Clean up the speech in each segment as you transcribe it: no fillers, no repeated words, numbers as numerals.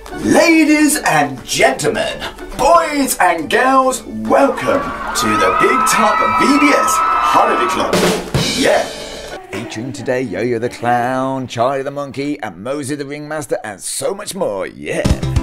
Ladies and gentlemen, boys and girls, welcome to the Big Top VBS Holiday Club. Yeah. Featuring today Yo-Yo the Clown, Charlie the Monkey, and Mosey the Ringmaster, and so much more. Yeah.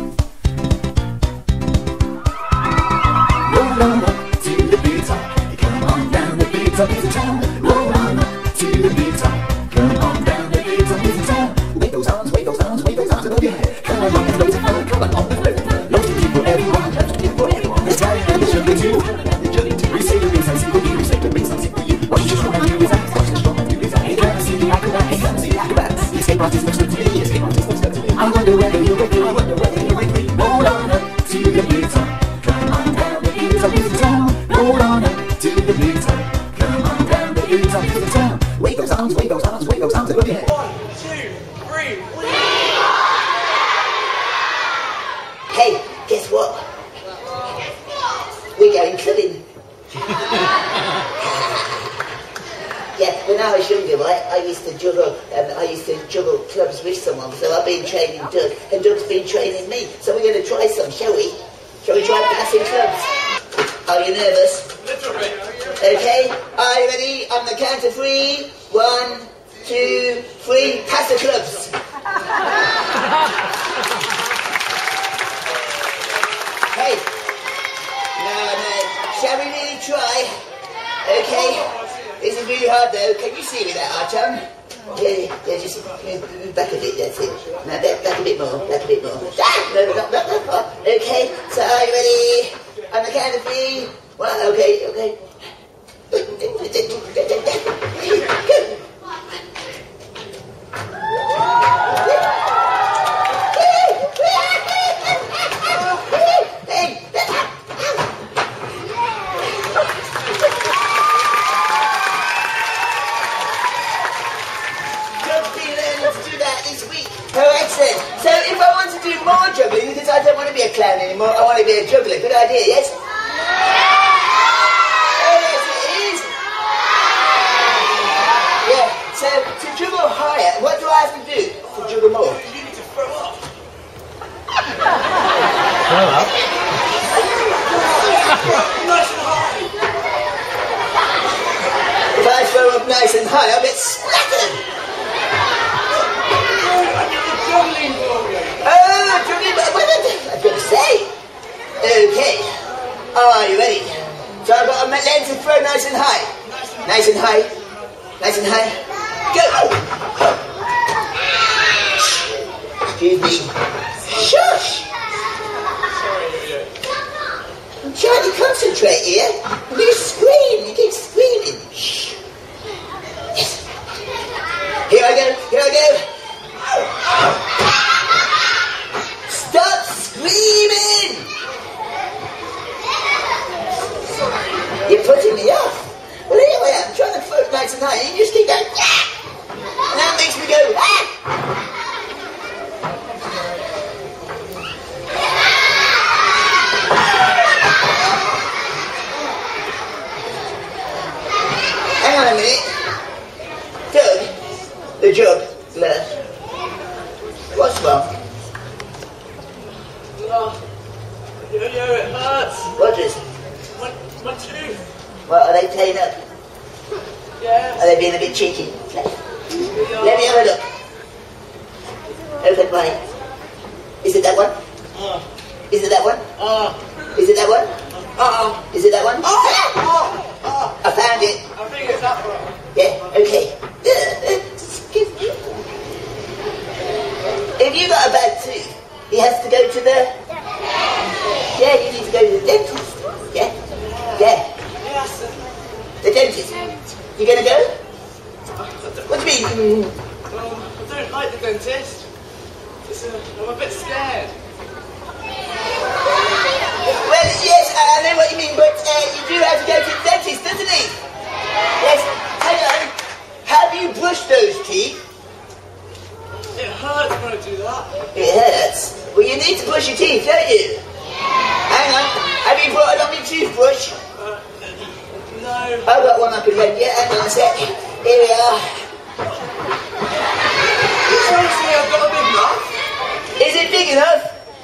Roll on up to the big top. Come on down the big top of the town. Roll on up to the big top. Come on down the big top of the town. Wave those arms, wave those arms, wave those arms above your head. Come on, let's raise it up, come on, lots of people, everyone, lots of people, everyone. Let's try and show the two. The journey to receive the rings, I see what you receive the rings, I see what you. What you just want to do is act, what you just want to do is act. Ain't gonna see the acrobat, ain't gonna see the acrobats. Escape artist looks good to me, escape artist looks good to me. I wonder whether you're with me, I wonder whether you're with me. Roll on up to the big top. Come on down the big top of the town. Roll on up to the big top. Come on down the big top of the town. Wave those arms, wave those arms, wave those arms above your head. 1, 2, 3. Hey, guess what? We're going clubbing. Yeah, when I was younger, right, I used to juggle clubs with someone, so I've been training Doug, and Doug's been training me. So we're going to try some, shall we? Shall we try passing clubs? Are you nervous? Little bit. Okay, are you ready? On the count of 3. 1, 2, 3, pass the clubs. Hey, no, shall we really try? Okay, this is really hard though. Can you see me that, Archon? Yeah, just move back a bit, that's it. No, back a bit more, back a bit more. No, not that far. Okay, so are you ready? On the count of 3. 1, okay. Go. So if I want to do more juggling, because I don't want to be a clown anymore, I want to be a juggler. Good idea, yes? Oh, yes, it is. Yeah, so to juggle higher, what do I have to do to juggle more? You need to throw up. Throw up? Nice and high. If I throw up nice and high, I'll get splattered. Juggling glory. Oh, juggling, what I was going to say. Okay, are you ready? So I've got a lens to throw nice and high. Nice and high. Nice and high. Go! Excuse me. Shush! I'm trying to concentrate here. I'm going to scream. You keep screaming. Shh. Yes. Here I go. Stop screaming! You're putting me off. Well, here I am, trying to float nice and high, and you just keep going, ah! And that makes me go, ah! Hang on a minute. Doug, the juggler. What's wrong? Yo, it hurts. What is? My tooth. What, are they playing up? Yes. Are they being a bit cheeky? Let me have a look. Open wide. Is it that one? Is it that one? Is it that one? Is it that one? I found it. I think it's that one. Yeah, okay. Excuse me. If you got a bad tooth, he has to go to the... Yeah, you need to go to the dentist. Yeah? Yes. The dentist. You gonna go? What do you mean? I don't like the dentist. I'm a bit scared. Well, yes, I know what you mean, but you do have to go to the dentist, doesn't he? Yes. Hang on. Have you brushed those teeth? It hurts when I do that. It hurts. Well, you need to brush your teeth, don't you? Hang on. Have you brought along your toothbrush? No. I've got one up in here. Yeah, hang on a sec. Here we are. You're trying to say I've got a big mouth? Is it big enough?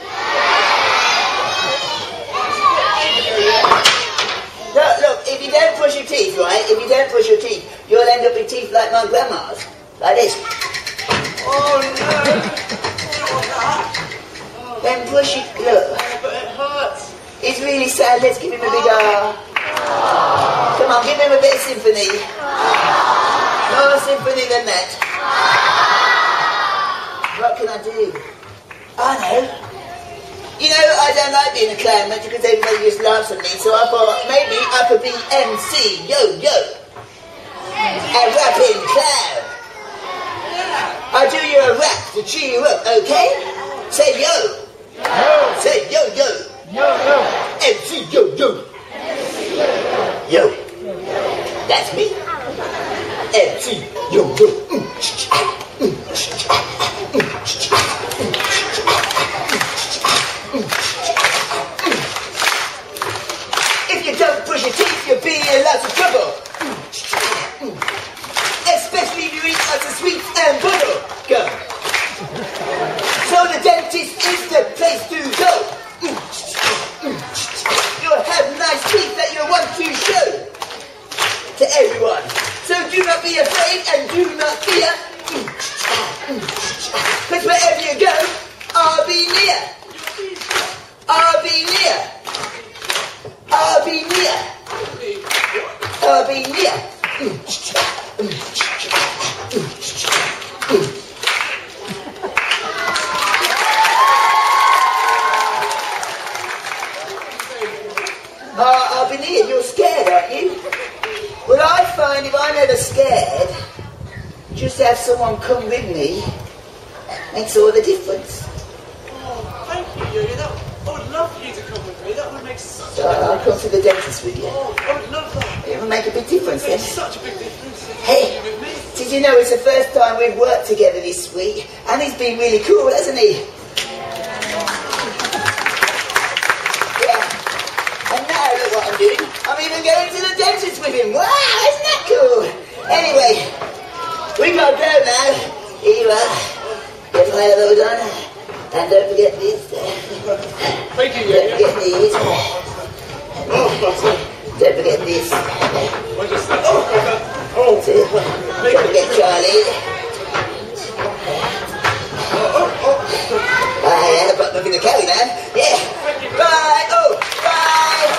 up your teeth like my grandma's. Like this. Oh no! I don't want that. Then push it, look. But it hurts. It's really sad, let's give him a big Come on, give him a bit of symphony. More symphony than that. What can I do? I know. You know, I don't like being a clown much because everybody just laughs at me, so I thought maybe I could be MC, yo. A rapping clown. I'll do you a rap to cheer you up, okay? Say yo. Say yo. MC yo. Yo. That's me. MC yo. If you don't brush your teeth, you'll be in lots of trouble. Especially if you eat lots of sweets and butter. Go. So the dentist is the place to go. You'll have nice teeth that you want to show to everyone. So do not be afraid and do not fear. Because wherever you go, I'll be near. I'll be near. I'll be near. I'll be near. I'll be near. You're scared, aren't you? Well, I find if I'm ever scared, just have someone come with me makes all the difference. Oh, thank you, Yo-Yo. I would love for you to come with me. That would make such a So I'll come to the dentist with you. Oh, I would love that. It will make a big difference It then. makes such a big difference. Hey, With me. did you know it's the first time we've worked together this week? And he's been really cool, hasn't he? Yeah. And now look what I'm doing. I'm even going to the dentist with him. Wow, isn't that cool? Anyway, we got to go now. Here you are. Get my elbows on. And don't forget this. Thank you, Don't Yo-Yo. forget these. Don't forget this. What is that? Oh, Don't forget Charlie. I've got nothing to carry now. Yeah. Bye. Oh, bye.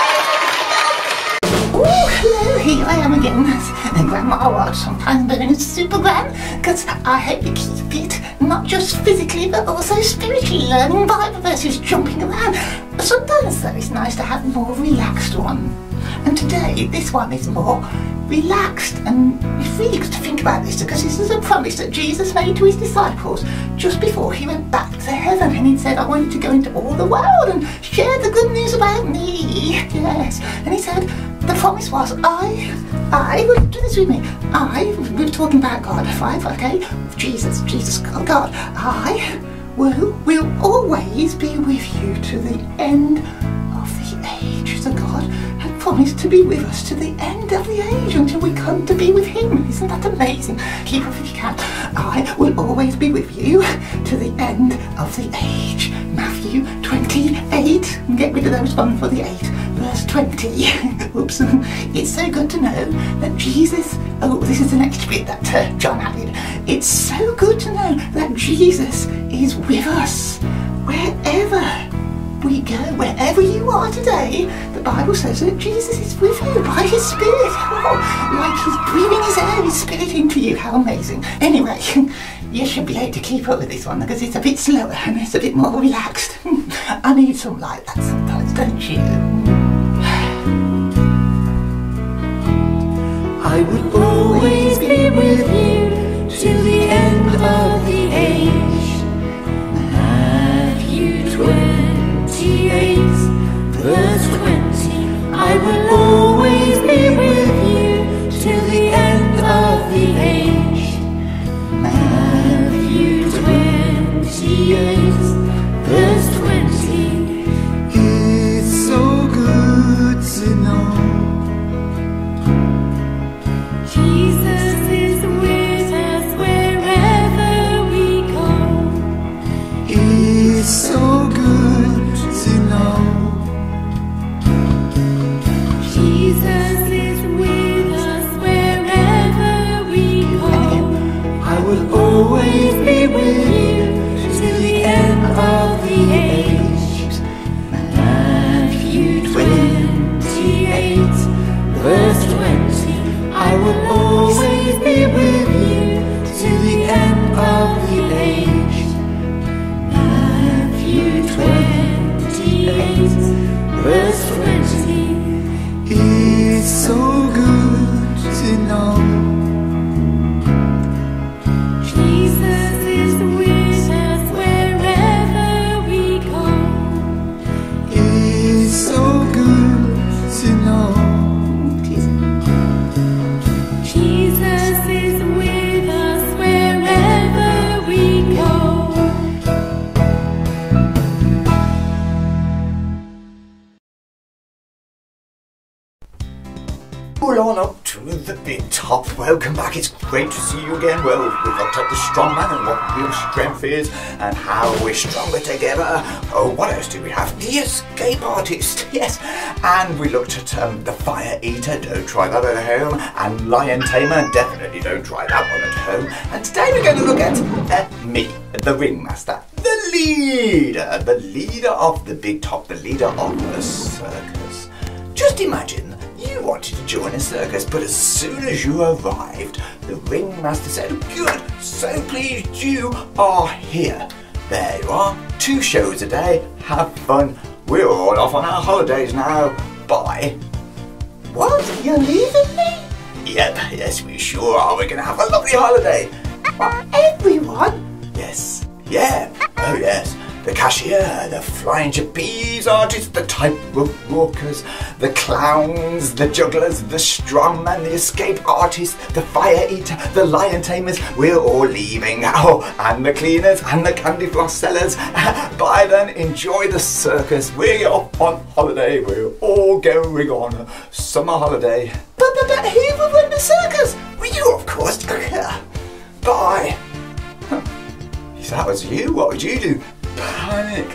Oh, hello, here I am again. And Grandma was sometimes known as Super Gran, because I hope you keep it, not just physically, but also spiritually, learning Bible verses, jumping around. Sometimes, though, it's nice to have a more relaxed one. And today, this one is more relaxed, and it's really good to think about this, because this is a promise that Jesus made to his disciples just before he went back to heaven, and he said, I want you to go into all the world and share the good news about me. Yes. And he said, the promise was, I will do this with me. We were talking about God, right? Okay? Jesus, God. I will always be with you to the end of the age. So God had promised to be with us to the end of the age until we come to be with him. Isn't that amazing? Keep up if you can. I will always be with you to the end of the age. Matthew 28. Get rid of those ones for the 8. Verse 20. Oops. It's so good to know that Jesus... Oh, this is the next bit that John added. It's so good to know that Jesus is with us wherever we go. Wherever you are today, the Bible says that Jesus is with you by his Spirit. Oh, like he's breathing his air, his Spirit into you. How amazing. Anyway, you should be able to keep up with this one because it's a bit slower and it's a bit more relaxed. I need some like that sometimes, don't you? I will always be with you to the end of the age. Matthew 28, verse 20. I will always be with you to the end of the age. Matthew 28, verse 20. It's so good to know Jesus is with us wherever we go. It's so good to know Jesus is with us wherever verse 20. It's so good to know Jesus is with us wherever we go. It's so good to know Jesus is with us wherever we go. All on up to the big top. Welcome back. It's great to see you again. Well, we've looked at the strong man and what real strength is and how we're stronger together. Oh, what else do we have? The escape artist, yes. And we looked at the fire eater. Don't try that at home. And lion tamer. Definitely don't try that one at home. And today we're going to look at me, the ringmaster, the leader of the big top, the leader of the circus. Just imagine you wanted to join a circus, but as soon as you arrived, the ringmaster said, "Good, so pleased you are here. There you are, 2 shows a day, have fun. We're all off on our holidays now. Bye." What? You're leaving me? Yep, yes, we sure are. We're going to have a lovely holiday. Everyone? Yes, yeah, oh yes. The cashier, the flying trapeze artists, the tightrope walkers, the clowns, the jugglers, the strongman, the escape artist, the fire eater, the lion tamers, we're all leaving. Oh, and the cleaners and the candy floss sellers. Bye then, enjoy the circus. We're off on holiday. We're all going on a summer holiday. But who will run the circus? Well, you, of course. Bye. If that was you, what would you do? Panic.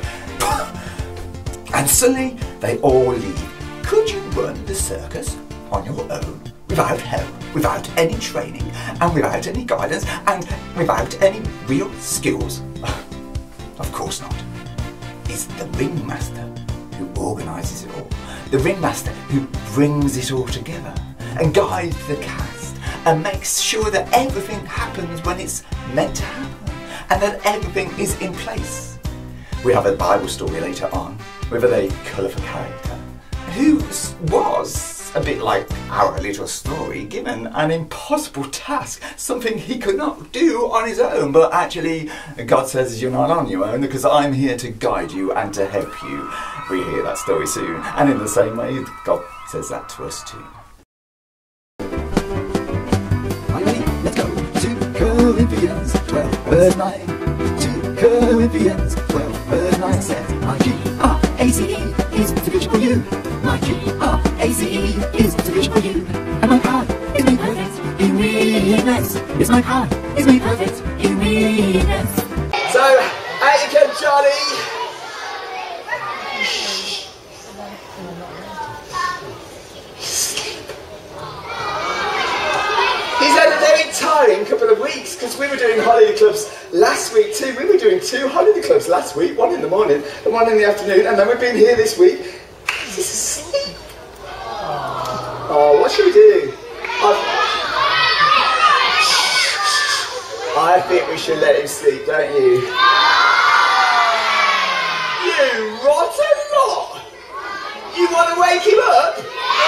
And suddenly they all leave. Could you run the circus on your own, without help, without any training, and without any guidance, and without any real skills? Of course not. It's the ringmaster who organises it all. The ringmaster who brings it all together and guides the cast and makes sure that everything happens when it's meant to happen and that everything is in place. We have a Bible story later on with a very colourful character who was, a bit like our little story, given an impossible task, something he could not do on his own, but actually God says you're not on your own because I'm here to guide you and to help you. We hear that story soon, and in the same way God says that to us too. Are you ready? Let's go to Corinthians 12 verse 9. To Corinthians 12 verse 9 says, my G-R-A-C-E is sufficient for you. My G-R-A-C-E is sufficient for you. And my power is made perfect in weakness. Yes, my power is made perfect in weakness. So, out you come, Charlie. He's had a very tiring couple of weeks because we were doing holiday clubs last week too. We were doing 2 holiday clubs last week, one in the morning and one in the afternoon, and then we've been here this week. He's asleep. Oh, what should we do? I think we should let him sleep, don't you? You rotten lot! You want to wake him up?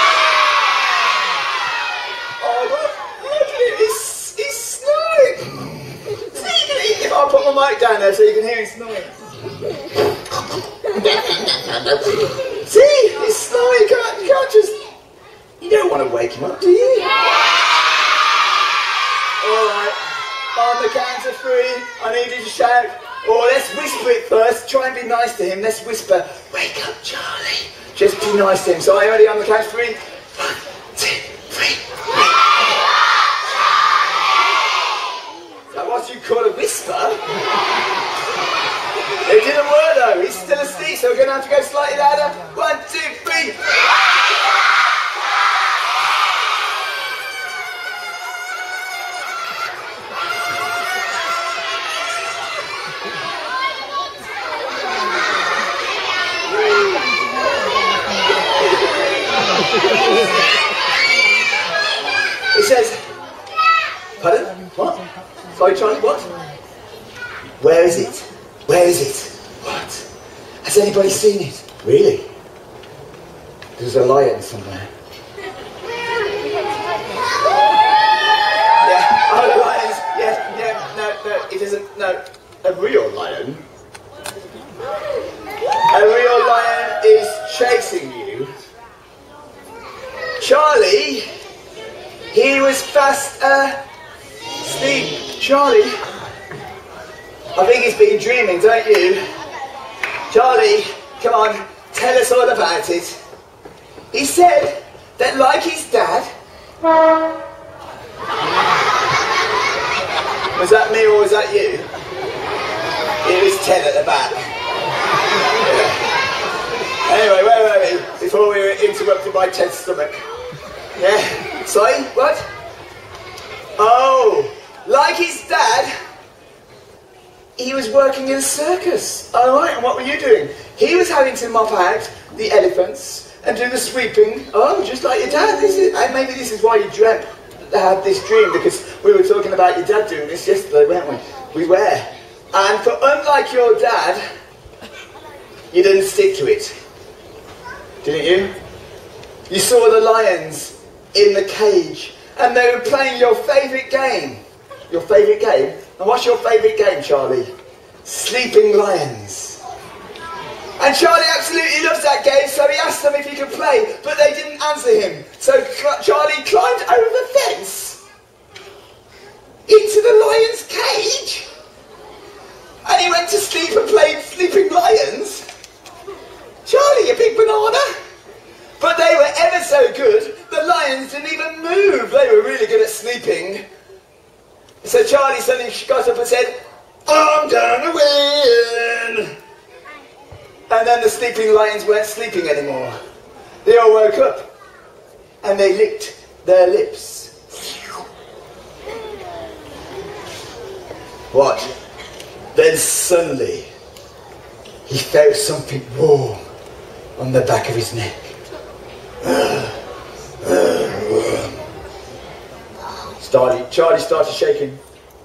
Oh, look at him, he's snoring! See, if I put my mic down there so you can hear him snoring. See, he's snoring, you can't just... You don't want to wake him up, do you? Alright, on the count of 3, I need you to shout. Or let's whisper it first, try and be nice to him. Let's whisper, wake up, Charlie. Just be nice to him. So are you ready on the count of 3? 1, 2, 3. Is that what you call a whisper? It didn't work though, he's still asleep, so we're going to have to go slightly louder. 1, 2, 3. It says, pardon? What? Sorry, Charlie, what? Where is it? Where is it? What? Has anybody seen it? Really? There's a lion somewhere. Yeah, oh, the lions. Yeah, no, it isn't. No, a real lion. A real lion is chasing you. Charlie, he was fast asleep. Charlie, I think he's been dreaming, don't you? Charlie, come on, tell us all about it. He said that, like his dad... Was that me or was that you? It was Ted at the back. Yeah. Anyway, where were we? Before we were interrupted by Ted's stomach. Yeah, sorry, what? Oh, like his dad, he was working in a circus. All right, and what were you doing? He was having to mop out the elephants and do the sweeping. Oh, just like your dad. And maybe this is why you had this dream, because we were talking about your dad doing this yesterday, weren't we? We were. And for unlike your dad, you didn't stick to it. Didn't you? You saw the lions in the cage, and they were playing your favourite game. Your favourite game? And what's your favourite game, Charlie? Sleeping Lions. And Charlie absolutely loves that game, so he asked them if he could play, but they didn't answer him. So Charlie climbed over the fence into the lion's cage, and he went to sleep and played Sleeping Lions. Charlie, you big banana. But they were ever so good, the lions didn't even move. They were really good at sleeping. So Charlie suddenly got up and said, I'm gonna win. And then the sleeping lions weren't sleeping anymore. They all woke up and they licked their lips. What? Then suddenly he felt something warm on the back of his neck. Charlie started shaking.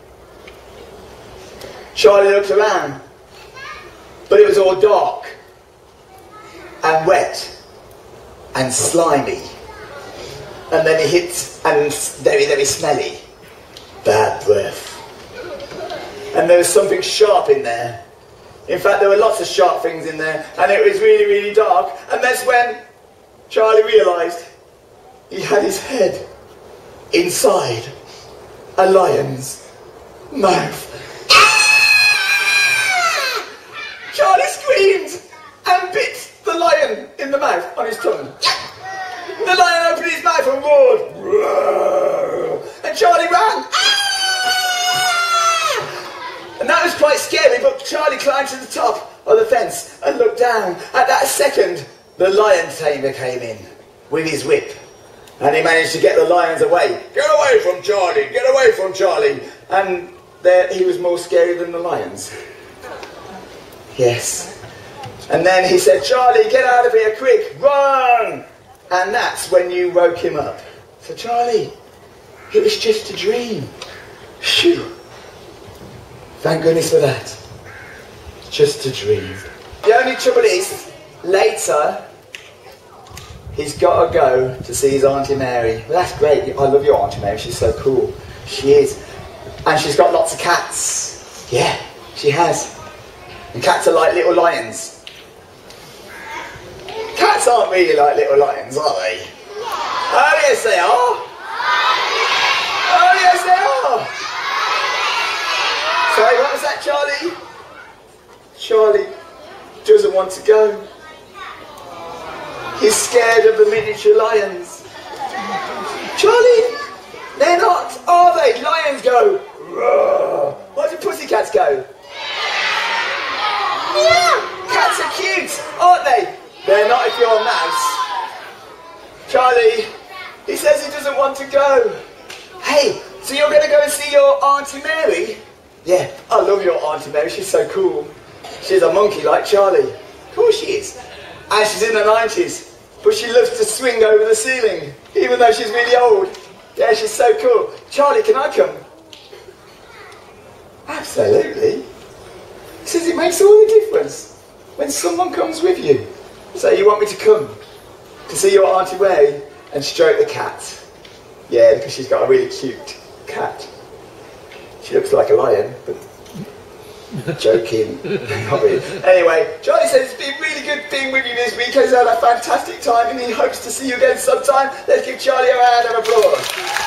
Charlie looked around, but it was all dark and wet and slimy, and then he hit and very, very smelly. Bad breath. And there was something sharp in there. In fact, there were lots of sharp things in there, and it was really, really dark. And that's when Charlie realised he had his head inside a lion's mouth. Charlie screamed and bit the lion in the mouth on his tongue. The lion opened his mouth and roared. And Charlie ran. And that was quite scary, but Charlie climbed to the top of the fence and looked down. At that second, the lion tamer came in with his whip. And he managed to get the lions away. Get away from Charlie! Get away from Charlie! And there, he was more scary than the lions. Yes. And then he said, Charlie, get out of here quick! Run! And that's when you woke him up. So Charlie, it was just a dream. Phew. Thank goodness for that. Just a dream. The only trouble is, later, he's got to go to see his Auntie Mary. Well, that's great. I love your Auntie Mary. She's so cool. She is. And she's got lots of cats. Yeah, she has. And cats are like little lions. Cats aren't really like little lions, are they? Oh, yes, they are. Oh, yes, they are. Sorry, what was that, Charlie? Charlie doesn't want to go. He's scared of the miniature lions. Charlie, they're not, are they? Lions go, roar. What do pussycats go? Yeah. Cats are cute, aren't they? They're not if you're a mouse. Charlie, he says he doesn't want to go. Hey, so you're going to go and see your Auntie Mary? Yeah, I love your Auntie Mary, she's so cool. She's a monkey like Charlie. Of course she is. And she's in her 90s, but she loves to swing over the ceiling, even though she's really old. Yeah, she's so cool. Charlie, can I come? Absolutely. He says it makes all the difference when someone comes with you. So you want me to come to see your Auntie Way and stroke the cat. Yeah, because she's got a really cute cat. She looks like a lion, but joking. Not really. Anyway, Charlie says it's been really good being with you this week. He's had a fantastic time and he hopes to see you again sometime. Let's give Charlie a round of applause.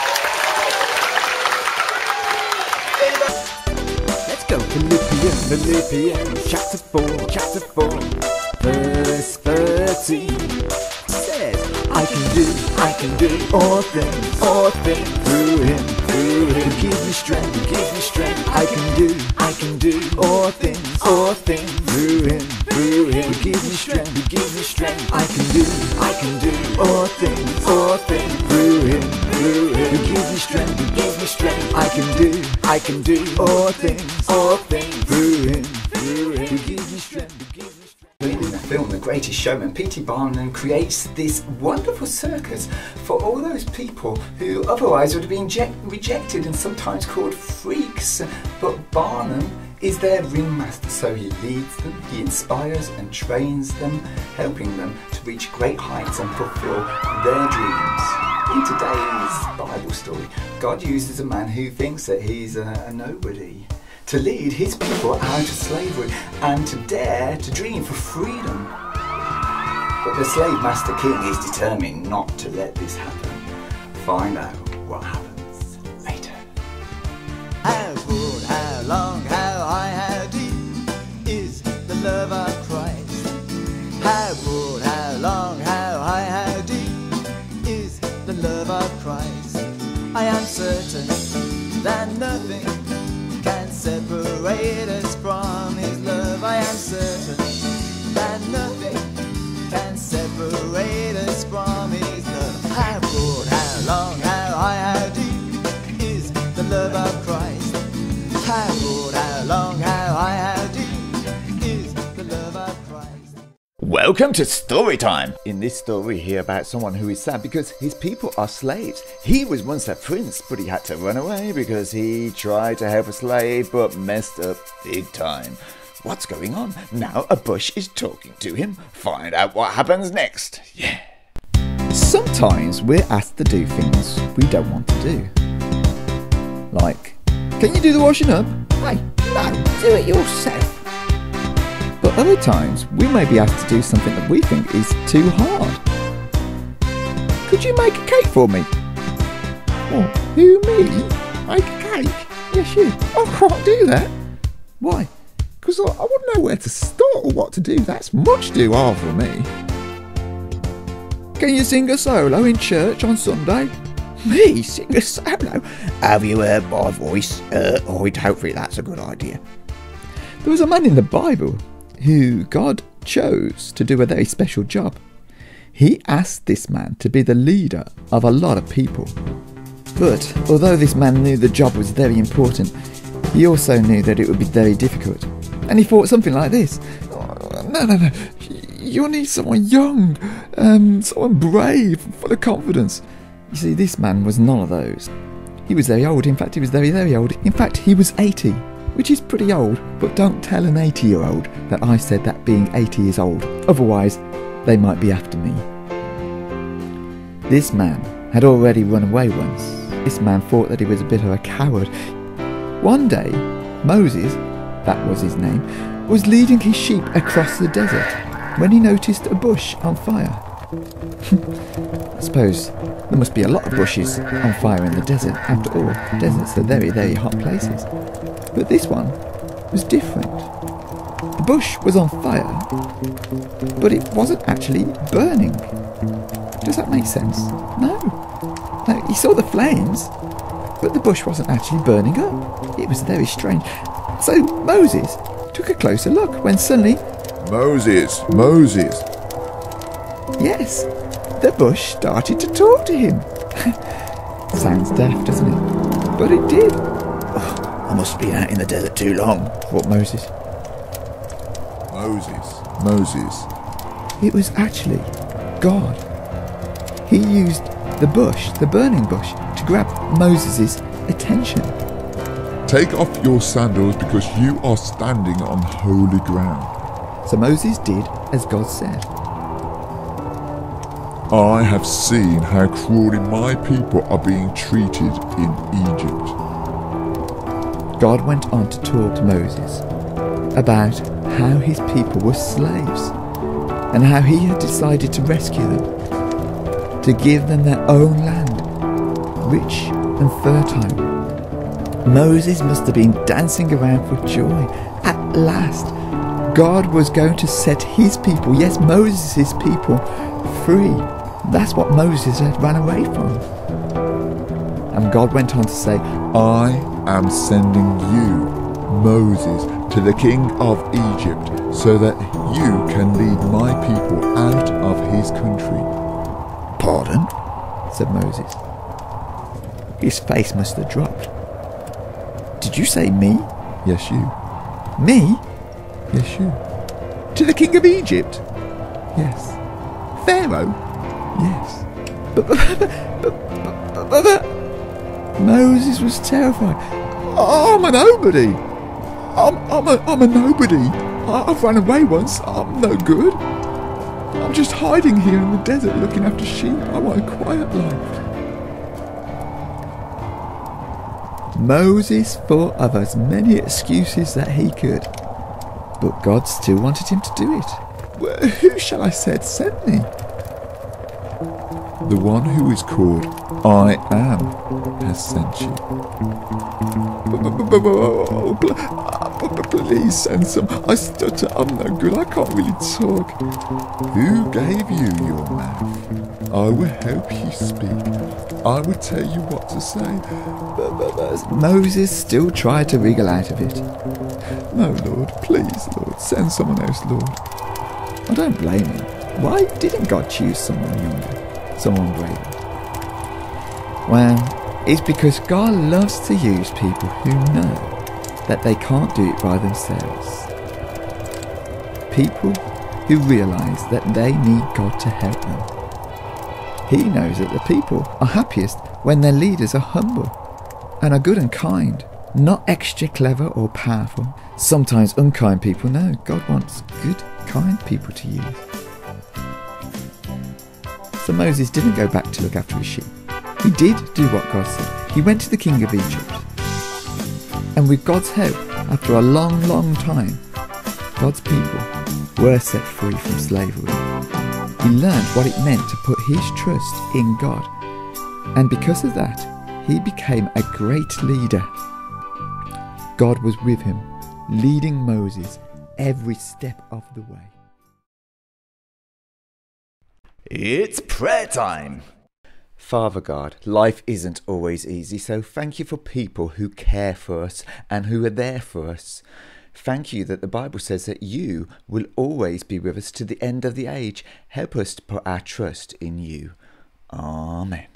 Let's go. Philippians, chapter 4, verse 13. Says, I can do all things through him, who gives me strength, I can do all things through him, who gives me strength, I can do all things through him, who gives me strength, I can do all things through him, who gives me strength. In the film The Greatest Showman, P.T. Barnum creates this wonderful circus for all those people who otherwise would have been rejected and sometimes called freaks. But Barnum is their ringmaster, so he leads them, he inspires and trains them, helping them to reach great heights and fulfill their dreams. In today's Bible story, God uses a man who thinks that he's a nobody to lead his people out of slavery and to dare to dream for freedom. But the slave master king is determined not to let this happen. Find out what happens later. How broad, how long, how high, how deep is the love of Christ? How broad, how long, how high, how deep is the love of Christ? I am certain that nothing can separate us from his love. I am certain that nothing can separate us from his love. How broad, how long, how high, how deep is the love of Christ? How broad, how long, how high, how deep is the love of Christ? Welcome to story time. In this story, we hear about someone who is sad because his people are slaves. He was once a prince, but he had to run away because he tried to help a slave but messed up big time. What's going on? Now a bush is talking to him. Find out what happens next. Yeah. Sometimes we're asked to do things we don't want to do. Like, can you do the washing up? Hey, no, do it yourself. But other times, we may be asked to do something that we think is too hard. Could you make a cake for me? Oh, who, me? Make a cake? Yes, you. I can't do that. Why? Because I wouldn't know where to start or what to do. That's much too hard for me. Can you sing a solo in church on Sunday? Me sing a solo? Have you heard my voice? I don't think that's a good idea. There was a man in the Bible who God chose to do a very special job. He asked this man to be the leader of a lot of people. But although this man knew the job was very important, he also knew that it would be very difficult. And he thought something like this. No. You'll need someone young, someone brave, full of confidence. You see, this man was none of those. He was very old. In fact, he was very, very old. In fact, he was 80. Which is pretty old, but don't tell an 80-year-old that I said that being 80 is old. Otherwise, they might be after me. This man had already run away once. This man thought that he was a bit of a coward. One day, Moses, that was his name, was leading his sheep across the desert when he noticed a bush on fire. I suppose there must be a lot of bushes on fire in the desert. After all, deserts are very, very hot places. But this one was different. The bush was on fire, but it wasn't actually burning. Does that make sense? No, he saw the flames, but the bush wasn't actually burning up. It was very strange. So Moses took a closer look when suddenly... Moses! Yes, the bush started to talk to him. Sounds daft, doesn't it? But it did. I must have been out in the desert too long, thought Moses. Moses. It was actually God. He used the bush, the burning bush, to grab Moses' attention. Take off your sandals because you are standing on holy ground. So Moses did as God said. I have seen how cruelly my people are being treated in Egypt. God went on to talk to Moses about how his people were slaves and how he had decided to rescue them, to give them their own land, rich and fertile. Moses must have been dancing around for joy. At last, God was going to set his people, yes, Moses' people, free. That's what Moses had run away from. And God went on to say, I am sending you, Moses, to the king of Egypt, so that you can lead my people out of his country. Pardon? Said Moses. His face must have dropped. Did you say me? Yes, you. Me? Yes, you. To the king of Egypt? Yes. Pharaoh? Yes. But Moses was terrified. I'm a nobody. I'm a nobody. I've run away once. I'm no good. I'm just hiding here in the desert looking after sheep. I want a quiet life. Moses thought of as many excuses that he could, but God still wanted him to do it. Well, who shall I say sent me? The one who is called I Am has sent you. Please send some. I stutter. I'm no good. I can't really talk. Who gave you your mouth? I will help you speak. I will tell you what to say. Moses still tried to wriggle out of it. No, Lord, please, Lord, send someone else, Lord. I don't blame him. Why didn't God choose someone younger, someone braver? Well, it's because God loves to use people who know that they can't do it by themselves. People who realise that they need God to help them. He knows that the people are happiest when their leaders are humble and are good and kind, not extra clever or powerful. Sometimes unkind people know God wants good, kind people to use. So Moses didn't go back to look after his sheep. He did do what God said. He went to the king of Egypt. And with God's help, after a long, long time, God's people were set free from slavery. He learned what it meant to put his trust in God. And because of that, he became a great leader. God was with him, leading Moses every step of the way. It's prayer time. Father God, life isn't always easy, so thank you for people who care for us and who are there for us. Thank you that the Bible says that you will always be with us to the end of the age. Help us to put our trust in you. Amen.